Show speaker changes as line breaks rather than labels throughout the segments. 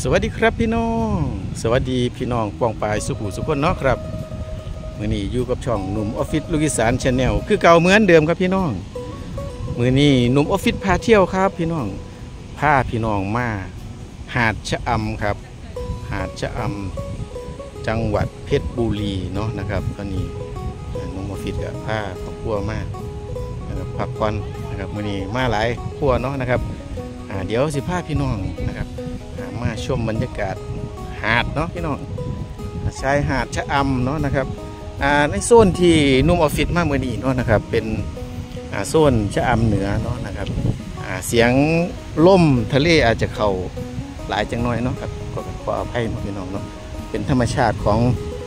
สวัสดีครับพี่น้องสวัสดีพี่น้องปองปายสุขุสุขคนเนาะครับมื้อนี้อยู่กับช่องหนุ่มออฟฟิศลูกอีสานชาแนลคือเก่าเหมือนเดิมครับพี่น้องมื้อนี้หนุ่มออฟฟิศพาเที่ยวครับพี่น้องพาพี่น้องมาหาดชะอำครับหาดชะอำจังหวัดเพชรบุรีเนาะนะครับตอนนี้หนุ่มออฟฟิศก็พาครอบครัวมานะครับพักผ่อนนะครับมื้อนี้มาหลายครัวเนาะนะครับเดี๋ยวสิพาพี่น้องนะครับมาชมบรรยากาศหาดเนาะพี่น้องชายหาดชะอำเนาะนะครับในโซนที่นุ่มออฟฟิศมาเมื่อนี้เนาะนะครับเป็นโซนชะอำเหนือเนาะนะครับเสียงล่มทะเลอาจจะเข้าหลายจังน้อยเนาะครับก็ขออภัยพี่น้องเนาะเป็นธรรมชาติของ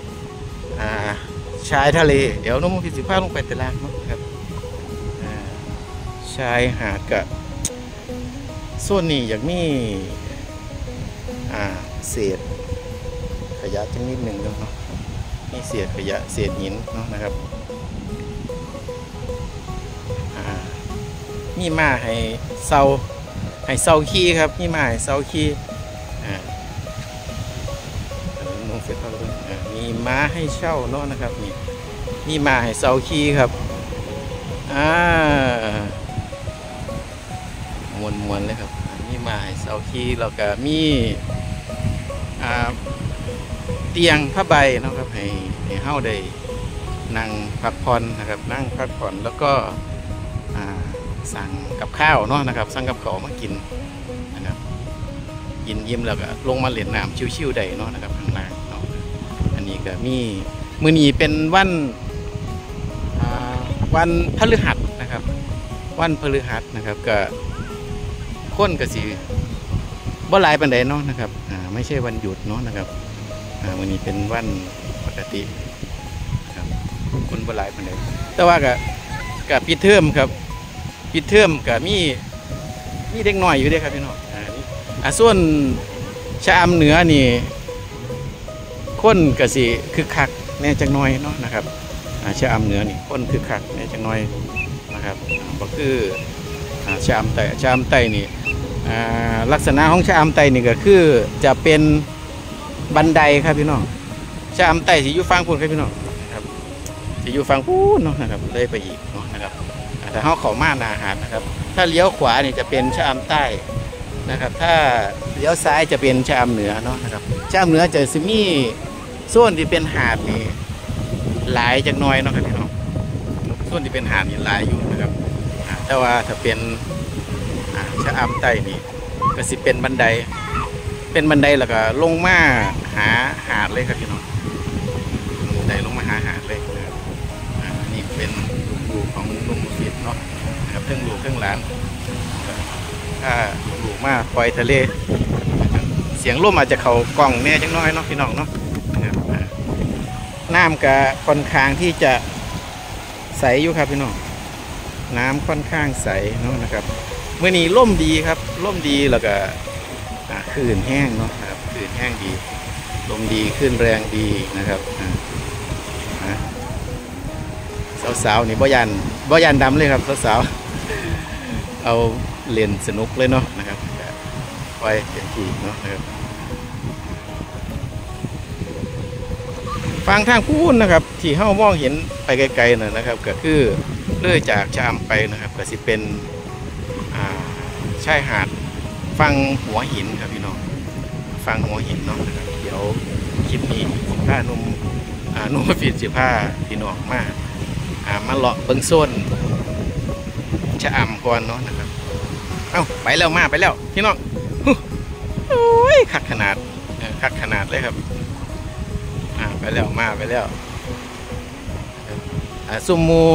ชายทะเลเดี๋ยวนุ่มออฟฟิศสิพาลงไปตลาดเนาะครับชายหาดกับโซนนี้อย่างนี้เศษขยะจังนิดหนึ่งเนาะนี่เศษขยะเศษหินเนาะนะครับมีมาให้เซาขี้ครับมีมาให้เซาขี้น้องเฟซเขาด้วยมีม้าให้เช่าเนาะนะครับมีมาให้เซาขี้ครับมวนเลยครับมีมาให้เซาขี้แล้วก็มีเตียงผ้าใบนะครับให้เฮาได้นั่งพักผ่อนนะครับนั่งพักผ่อนแล้วก็สั่งกับข้าวเนาะนะครับสั่งกับข้าวมากินนะครับกินยิ้มแล้วก็ลงมาเล่นน้ำชิวๆได้เนาะนะครับข้างล่างเนาะอันนี้ก็มีมื้อนี้เป็นวันพฤหัสนะครับวันพฤหัสนะครับก็คนก็สิบ่หลายปานใดเนาะนะครับไม่ใช่วันหยุดเนาะนะครับวันนี้เป็นวันปกติครับคนบ่หลายปานใดแต่ว่าก็ปิดเทอมครับปิดเทอมก็มีเด็กน้อยอยู่ด้วยครับพี่น้องส่วนชะอำเหนือนี่คนก็สิคึกคักแน่จังน้อยเนาะนะครับชะอำเหนือนี่คนคึกคักแน่จังน้อยนะครับก็คือชะอำไต้นี่ลักษณะของชะอำไต้นี่ก็คือจะเป็นบันไดครับพี่น้องชะอำไต้สิอยู่ฝั่งพูนครับพี่น้องนะครับสิอยู่ฝั่งพูนเนาะนะครับเลยไปอีกเนาะนะครับแต่เขาเข้ามาหน้าหาดนะครับถ้าเลี้ยวขวานี่จะเป็นชะอำใต้นะครับถ้าเลี้ยวซ้ายจะเป็นชะอำเหนือเนาะนะครับชะอำเหนือจะมีโซนที่เป็นหาดนี่หลายจักน้อยเนาะครับพี่น้องโซนที่เป็นหาดนี่หลายอยู่นะครับแต่ว่าถ้าเป็นชะอำใต้นี่ก็สิเป็นบันไดแล้วก็ลงมาหาหาดเลยครับพี่น้องบันไดลงมาหาหาดเลยนะครับนี่เป็นลูกของลุงฟิตเนาะนะครับเครื่องลูกเครื่องหลานถ้าลูกมาปล่อยทะเลเสียงร่มอาจจะเข้ากล่องแน่จังน้อยเนาะพี่น้องเนาะน้ำก็ค่อนข้างที่จะใสอยู่ครับพี่น้องน้ำค่อนข้างใสเนาะนะครับเมื่อนี้ร่มดีครับร่มดีแล้วก็คลื่นแห้งเนาะครับคลื่นแห้งดีลมดีคลื่นแรงดีนะครับสาวๆนี่บ่ยันดำเลยครับสาวๆเอาเล่นสนุกเลยเนาะนะครับไว้เต็มที่เนาะนะครับฟังทางพูนนะครับที่เฮ้ามองเห็นไปไกลๆนะครับก็คือเลื่อยจากชะอำไปนะครับก็สิเป็นชายหาดฟังหัวหินครับพี่น้องฟังหัวหินเนาะนะครับเดี๋ยวคลิปนี้ผ้านุ่มฟิตสิผ้าพี่น้องมาเลาะเบิ้งโซนชะอำก่อนเนาะนะครับไปแล้วมาไปแล้วพี่น้องโอ้ยคักขนาดเลยครับไปแล้วมาไปแล้วซุ่มมู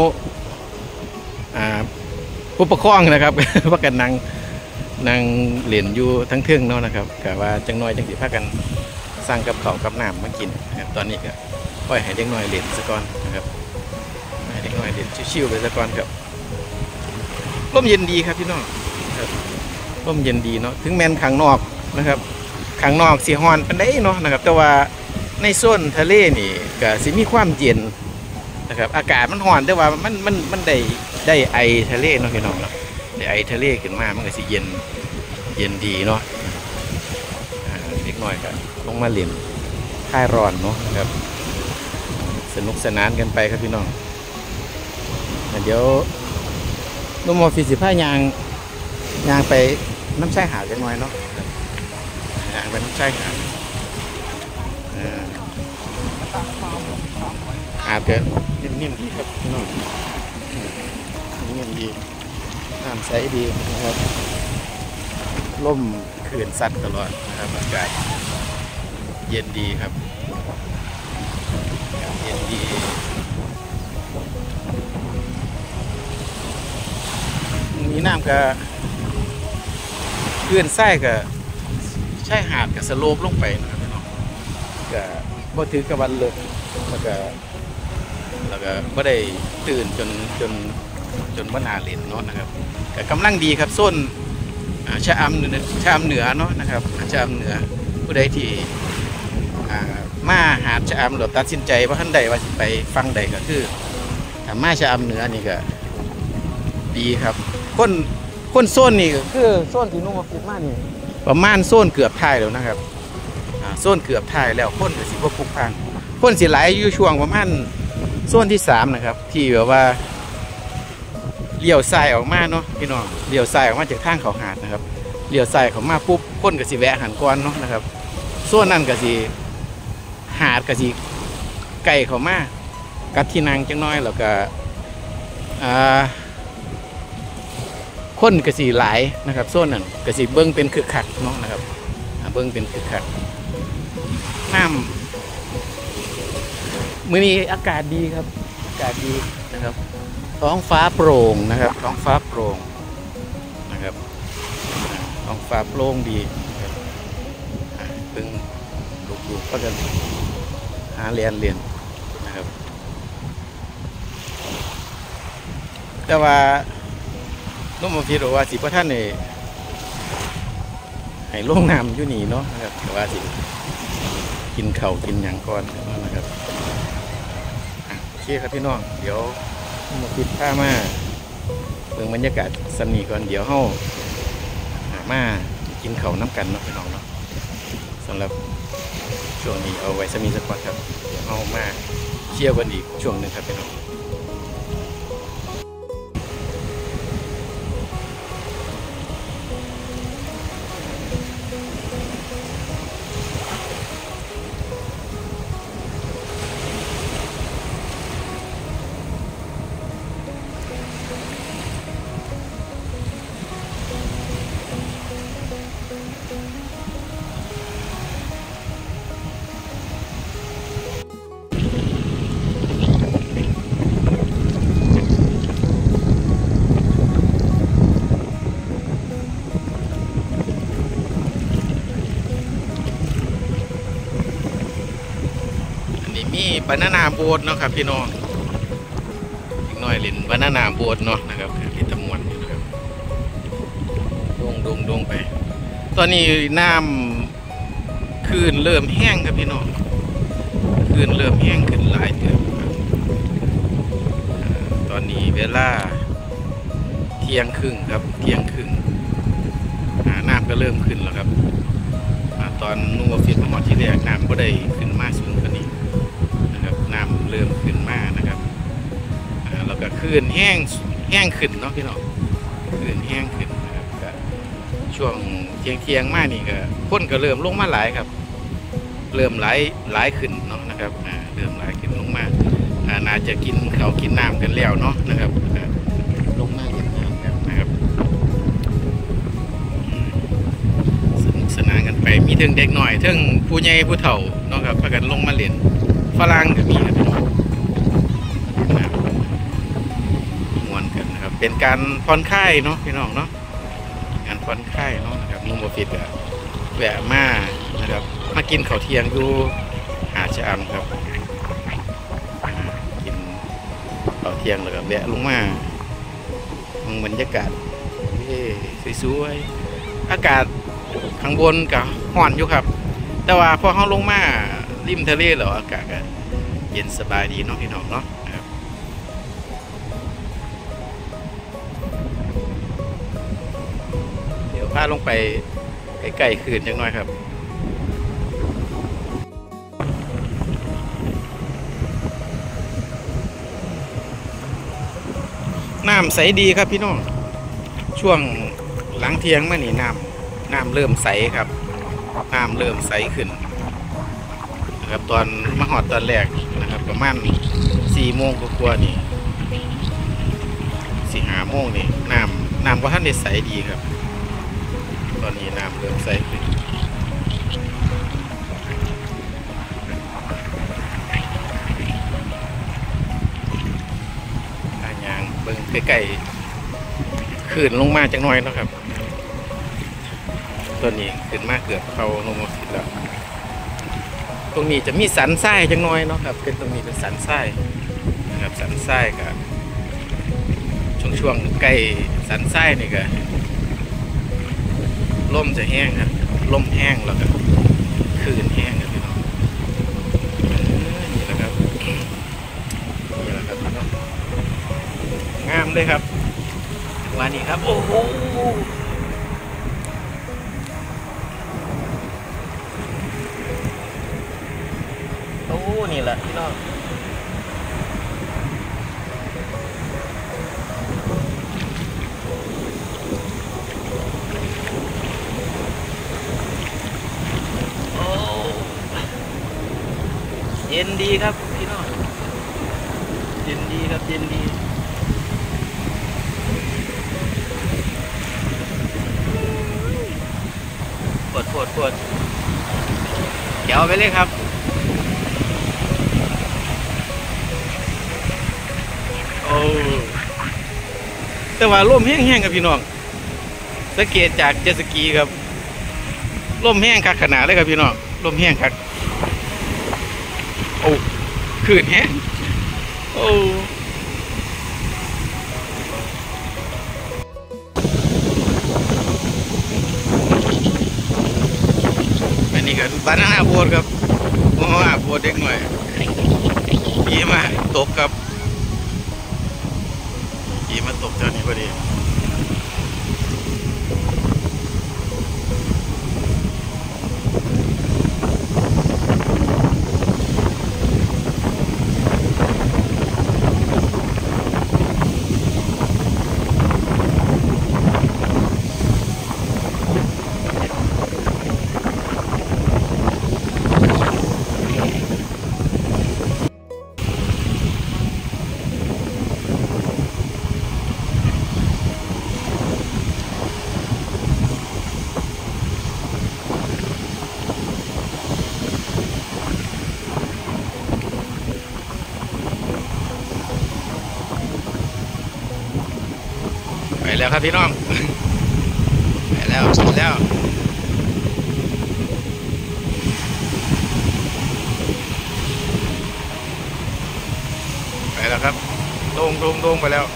ผู้ปกครองนะครับว่ากันนางเหรียญอยู่ทั้งเทิงเนาะนะครับกะว่าจังน้อยจังสิพากันสร้างกับเขากับน้ำมากินนะครับตอนนี้ก็ค่อยให้เด็กน้อยเหรียญซะก่อนนะครับให้เด็กน้อยเหรียญชิวๆไปซะก่อนครับร่มเย็นดีครับพี่น้องครับร่มเย็นดีเนาะถึงแม้นข้างนอกนะครับข้างนอกสีฮ้อนเป็นได้เนาะนะครับแต่ว่าในโซนทะเลนี่ก็สิมีความเย็นนะครับอากาศมันฮ้อนแต่ว่ามันได้ไอทะเลเนาะพี่น้องเนาะได้ไอทะเลขึ้นมามันก็สิเย็นดีเนาะเล็กน้อยกันลงมาเล่นคลายร้อนเนาะนะครับสนุกสนานกันไปครับพี่น้องเดี๋ยวนุ่มอฟิสิผ้ายางไปน้ำชายหาดกันหน่อยเนาะยางไปน้ำชายหาดอาจจะนิ่มๆดีครับพี่น้องนิ่มดีน้ำใสดีนะครับล่มขื่นซัดตลอดนะครับอากาศเย็นดีครับเย็นดีมีน้ำกับขื่นไส้กับใช่หาดกับสโลปลงไปนะครับพี่น้องก็บ่ถือกับวันเลยแล้วก็ไม่ได้ตื่นจนว่านาเล่นเนาะนะครับแต่กำลังดีครับส้นชะอำเหนือเนาะนะครับชะอำเหนือผู้ใดที่มาหาชะอำหรือตัดสินใจว่าท่านใดว่าไปฟังใดก็คือมาชะอำเหนือนี่ก็ดีครับคนโซนนี่ก็คือโซนที่นุ่มมาฟิตมากนี่ประมาณโซนเกือบท้ายแล้วนะครับโซนเกือบท้ายแล้วคนก็สิบ่พลุกพล่านคนสิไหลอยู่ช่วงประมาณโซนที่3นะครับที่แบบว่าเลี้ยวซ้ายออกมาเนาะพี่น้องเลี้ยวซ้ายออกมาจากทางเขาหาดนะครับเลี้ยวซ้ายเขามาปุ๊บคนก็สิแวะหันก้อนเนาะนะครับโซนนั้นก็สิหาดก็สิไก่เขามากัดที่นางจังน้อยแล้วก็คนก็สิหลายนะครับโซนนั้นก็สิเบิ้งเป็นคึกคักเนาะนะครับเบิ้งเป็นคึกคักน้ำมื้อนี้อากาศดีครับอากาศดีนะครับท้องฟ้าโปร่งนะครับท้องฟ้าโปร่งนะครับท้องฟ้าโปร่งดีนะครับเพิ่งลูกๆก็จะหาเรียนนะครับแต่ว่านุ่มมาฟิโรว่าสิพระท่านเนี่ยให้ลงน้ำอยู่นี่เนาะนะครับแต่ว่าสิกินเข่ากินอย่างก่อนนะครับโอเคครับพี่น้องเดี๋ยวมาฟิตผ้ามาเบิ่งบรรยากาศสำนีก่อนเดี๋ยวเฮามากินเข่าน้ำกันเนาะพี่น้องเนาะสำหรับช่วงนี้เอาไว้สมีสปอร์ตครับเดี๋ยวเฮามาเที่ยวกันอีกช่วงหนึ่งครับพี่น้องมีบานาน่าโบ๊ทเนาะครับพี่น้องอีกหน่อยเล่นบานาน่าโบ๊ทเนาะนะครับคือตะมวนนะครับดงไปตอนนี้น้ำคลื่นเริ่มแห้งครับพี่น้องคลื่นเริ่มแห้งขึ้นหลายเดือนครับตอนนี้เวลาเที่ยงครึ่งครับเที่ยงครึ่งน้ำก็เริ่มขึ้นแล้วครับตอนนูวฟิตมาหอดที่แรกน้ำก็ได้ขึ้นมากสูงกว่านี้น้ำเริ่มขึ้นมากนะครับแล้วก็คลื่นแห้งขึ้นเนาะพี่น้องคลื่นแห้งขึ้นนะครับช่วงเที่ยงมากนี่ก็คนก็เริ่มลงมาหลายครับเริ่มหลายขึ้นเนาะนะครับเริ่มหลายขึ้นลงมาน่าจะกินข้าวกินน้ำกันแล้วเนาะนะครับลงมาเย็นนะครับสนุกสนานกันไปมีถึงเด็กหน่อยถึงผู้ใหญ่ผู้เฒ่าเนาะครับพากันลงมาเล่นฝรั่งก็มีครับพี่น้องม้วนกันนะครับเป็นการผ่อนคลายเนาะพี่น้องเนาะการผ่อนคลายเนาะนะครับนุ่มบฟิตก็แวะมานะครับมากินข้าวเที่ยงอยู่หาดชะอำครับกินข้าวเที่ยงแล้วก็แวะลงมาบรรยากาศสวยๆอากาศข้างบนก็ร้อนอยู่ครับแต่ว่าพอเขาลงมาริมทะเลแล้วอากาศก็เย็นสบายดีเนาะพี่น้องเนาะนะครับเดี๋ยวพาลงไปใกล้ๆคืนจังหน่อยครับน้ำใสดีครับพี่น้องช่วงหลังเที่ยงมานี่น้ำเริ่มใสครับน้ำเริ่มใสขึ้นนะครับตอนมาหอดตอนแรกนะครับประมาณ4 โมงกว่าๆนี่4-5 โมงนี่น้ำก็ท่านได้ใสดีครับตอนนี้น้ำเริ่มใสขึ้นยางเบิ่งใกล้ๆขึ้นลงมาจังน้อยนะครับตัวนี้ขึ้นมาเกือบเขาลงมาขึ้นแล้วตรงนี้จะมีสันทรายจังน้อยเนาะครับเป็นตรงนี้เป็นสันทรายนะครับสันทรายกับช่วงใกล้สันทรายนี่ก็ลมจะแห้งครับลมแห้งแล้วก็คลื่นแห้งครับพี่น้องนี่แหละครับนี่แหละครับพี่น้องงามเลยครับวันนี้ครับโอ้โหนี่แหละพี่น้องโอ้เย็นดีครับพี่น้องเย็นดีครับเย็นดีปวดเดี๋ยวไปเลยครับโอ้แต่ว่าลมแห้งๆครับพี่น้องสังเกตจากเจ็ตสกีครับลมแห้งคักขนาดเลยครับพี่น้องลมแห้งคักโอ้คลื่นแห้งโอ้อันนี้ก็บานาน่าโบ๊ทครับโอ้โบ๊ทเด็กหน่อยดีมากตกครับดีมาตกเจ้านี้พอดีไปแล้วครับพี่น้องไปแล้วครับลงไปแล้ว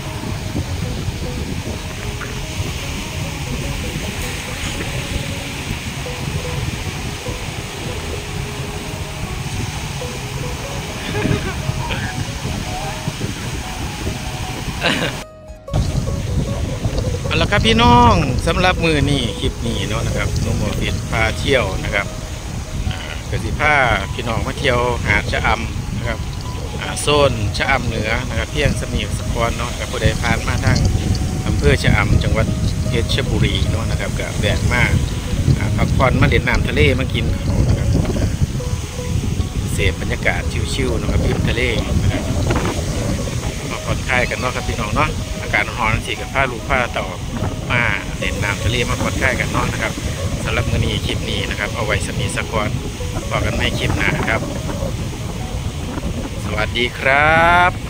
เอาละครับพี่น้องสำหรับมือนี่คลิปนี้เนาะนะครับนุ่มโมฟิตพาเที่ยวนะครับกสิพาพี่น้องมาเที่ยวหาดชะอำนะครับโซนชะอำเหนือนะครับเพียงสมีสปอนเนาะกับผู้ใดผ่านมาทางอำเภอชะอำจังหวัดเพชรบุรีเนาะนะครับกับแวะมาพักผ่อนมาเล่นน้ำทะเลมากินเขานะครับเสพบรรยากาศชิวๆนะครับริมทะเลนะครับมาผ่อนคลายกันเนาะครับพี่น้องเนาะอากาศร้อนสิกับผ้าลูกผ้าต่อมาเล่นน้ำทะเลมาผ่อนคลายกันเนาะนะครับสำหรับมื้อนี้คลิปนี้นะครับเอาไว้สมีสปอนบอกกันไม่คลิปหน้าครับสวัสดีครับ